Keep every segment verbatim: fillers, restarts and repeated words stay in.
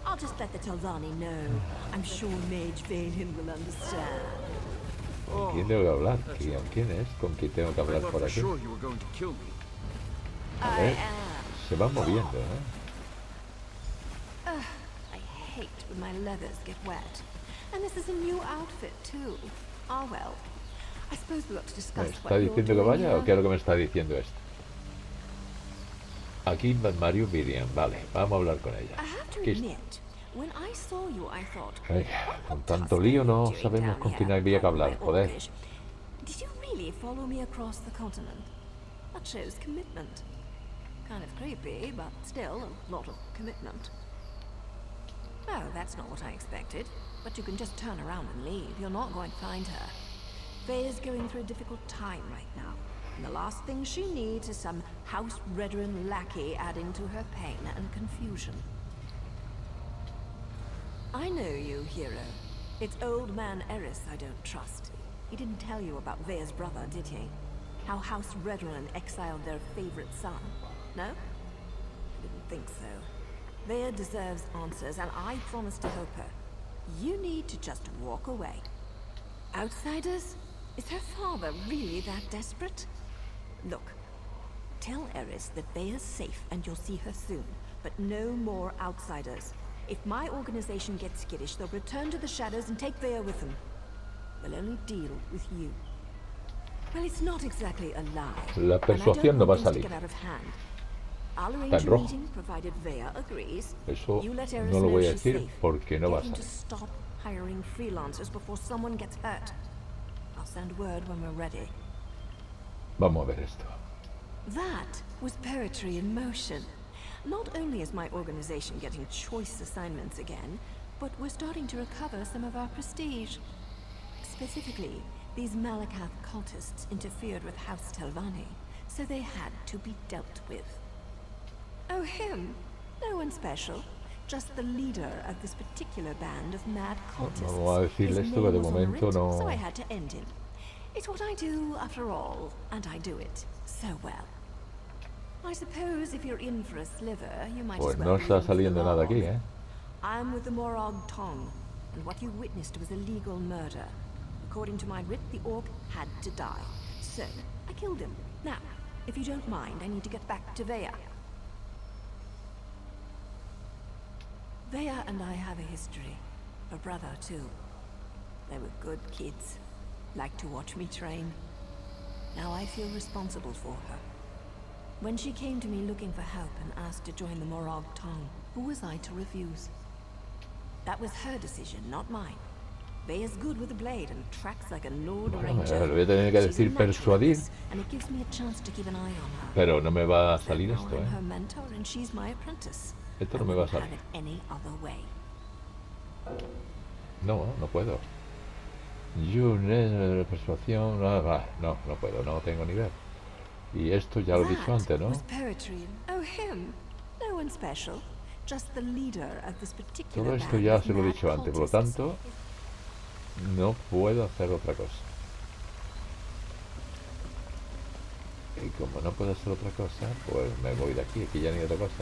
I'll just let the Telvanni know. I'm sure Mage Valen will understand. ¿Con quién tengo que hablar? ¿Quién, ¿Quién es? ¿Con quién tengo que hablar por aquí? A ver, se van moviendo, ¿eh? Uh, I hate when my leathers get wet. And this is a new outfit too. Oh well. I suppose we ought to discuss ¿Me what está you're diciendo que doing vaya here. o qué es lo que me está diciendo esto? Aquí Mario Miriam, vale, vamos a hablar con ella. I have to Aquí está. admit, when I saw you, I thought, Ay, what con the tanto tusk lío are no you doing sabemos down con quién here? había que Pardon my hablar, joder. Orcish. Did you really follow me across the continent? That shows commitment. Kind of creepy, but still a lot of commitment. Oh, that's not what I expected. But you can just turn around and leave. You're not going to find her. Faye's going through a difficult time right now. And the last thing she needs is some House Redoran lackey adding to her pain and confusion. I know you, hero. It's old man Eris I don't trust. He didn't tell you about Vea's brother, did he? How House Redoran exiled their favorite son. No? I didn't think so. Vea deserves answers, and I promise to help her. You need to just walk away. Outsiders? Is her father really that desperate? Look, tell Eris that Vea's safe and you'll see her soon, but no more outsiders. If my organization gets skittish, they'll return to the shadows and take Vea with them. They'll only deal with you. Well, it's not exactly a lie. La persuasión no va a salir. I'll Está arrange en a rojo. meeting provided Vea agrees. Eso You let Eris no lo know voy a she's decir safe. porque no va a Get him to salir. stop hiring freelancers before someone gets hurt. I'll send word when we're ready. Vamos a ver esto. That was poetry in motion. Not only is my organization getting choice assignments again, but we're starting to recover some of our prestige. Specifically, these Malakath cultists interfered with House Telvanni, so they had to be dealt with. Oh, him? No one special. Just the leader of this particular band of mad cultists. Vamos a decirle His esto que name de was on the momento writ, no. so I had to end him. It's what I do, after all, and I do it so well. I suppose if you're in for a sliver, you might Pues as no well está leave saliendo nada along. aquí, ¿eh? I'm with the Morag Tong, and what you witnessed was illegal murder. According to my writ, the orc had to die. So, I killed him. Now, if you don't mind, I need to get back to Vea. Vea and I have a history. Her brother, too. They were good kids. Liked to watch me train. Now I feel responsible for her. When she came to me looking for help and asked to join the Morag Tong, who was I to refuse? That was her decision, not mine. Vea's good with a blade and tracks like a Nord Ranger. Le voy a tener que She's a decir natural at persuadir, this, and it gives me a chance to keep an eye on her. pero no me va a So salir now esto, I'm ¿eh? her mentor and she's my apprentice. Esto no I me va a wouldn't have salir. it any other way. No, no puedo. You, eh, persuasión, no, no, no puedo, no tengo nivel. Y esto ya lo he dicho antes, ¿no? Was poetry. Oh, him. No one special. Just the leader of this particular Todo esto band ya of se lo he mad dicho antes, por lo cultists. tanto, no puedo hacer otra cosa. Y como no puedo hacer otra cosa, pues me voy de aquí, aquí ya ni otra cosa.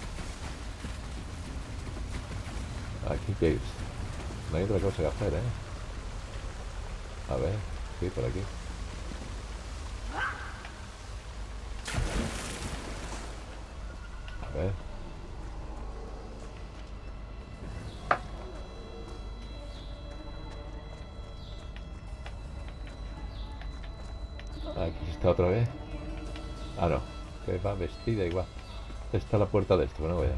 Aquí que irse. No hay otra cosa que hacer, ¿eh? A ver, sí, por aquí. A ver. Aquí está otra vez. Ah, no. Que va vestida igual. Está la puerta de esto, no voy a...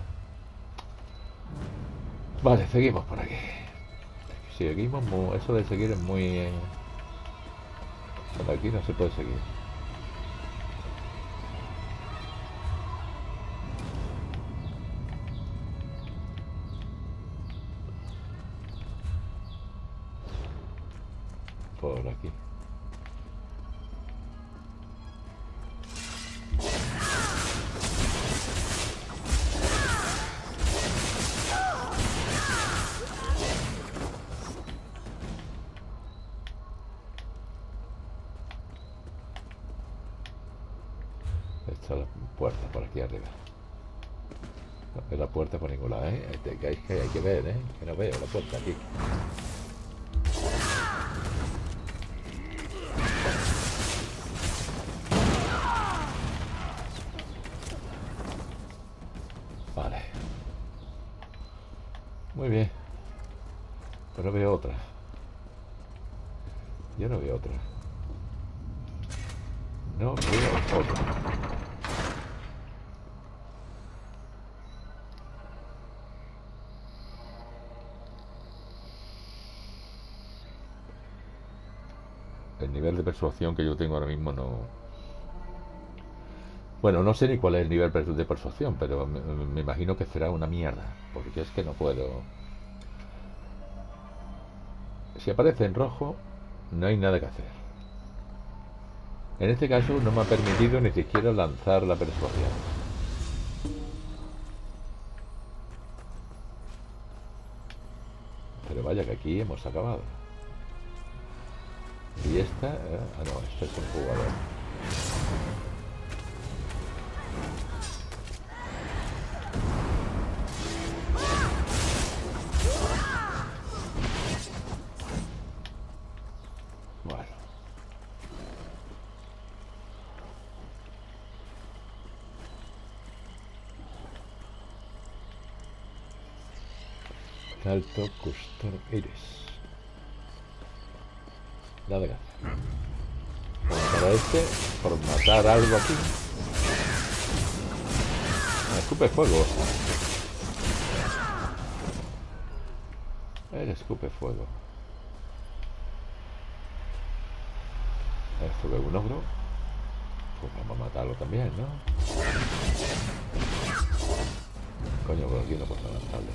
Vale, seguimos por aquí. Seguimos, muy... eso de seguir es muy... Eh... Por aquí no se puede seguir. Por aquí. Está la puerta por aquí arriba. No veo la puerta por ningún lado, ¿eh? Este, que hay, que hay que ver, ¿eh? Que no veo la puerta aquí. Vale. Muy bien. Pero no veo otra. Yo no veo otra. No veo otra. El nivel de persuasión que yo tengo ahora mismo no... Bueno, no sé ni cuál es el nivel de persuasión, pero me, me imagino que será una mierda, porque es que no puedo... Si aparece en rojo, no hay nada que hacer. En este caso no me ha permitido ni siquiera lanzar la persuasión. Pero vaya que aquí hemos acabado. Y esta... Eh, ah, no, este es un jugador. Bueno. Salto Custom Iris. Nada que hacer. Bueno, para este, por matar algo aquí. Me escupe fuego. Él escupe fuego. Esto que es un ogro. Pues vamos a matarlo también, ¿no? Coño, por aquí no puedo lanzarle.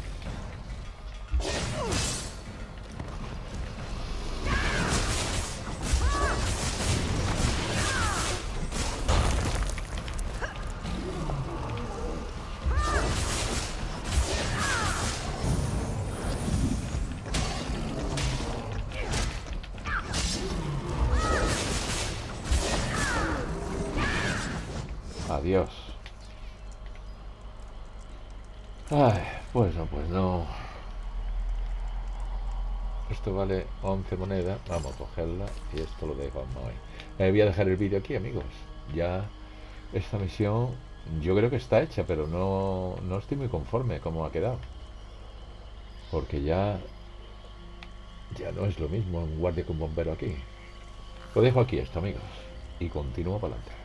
Adiós. Ay, pues no, pues no. Esto vale once monedas. Vamos a cogerla y esto lo dejamos ahí. Eh, voy a dejar el vídeo aquí, amigos. Ya esta misión yo creo que está hecha, pero no, no estoy muy conforme como ha quedado. Porque ya ya no es lo mismo un guardia que un bombero aquí. Lo dejo aquí esto, amigos. Y continúo para adelante.